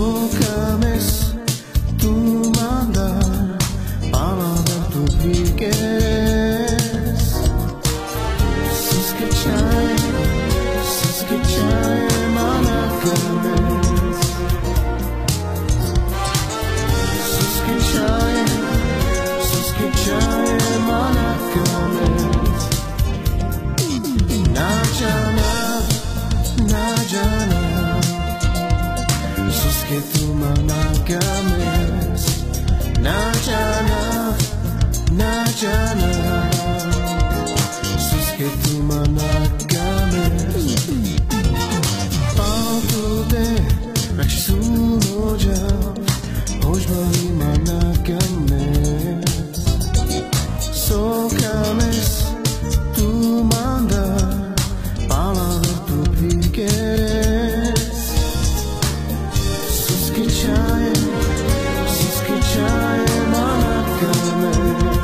cames tu mandar palavra tu vigues Saskatchewan mana cames Saskatchewan mana cames Najana Saskatchewan mana cames Najana Saskatchewan mana cames Pautude Raksunoja Ojbani mana cames So cames tu manda palavra tu vigues Saskatchewan mana cames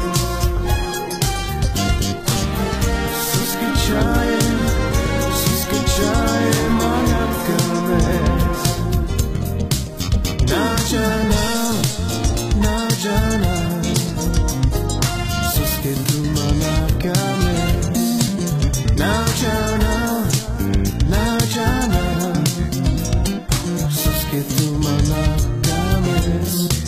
Saskatchewan mana cames Najana Saskatchewan mana cames Najana Saskatchewan mana cames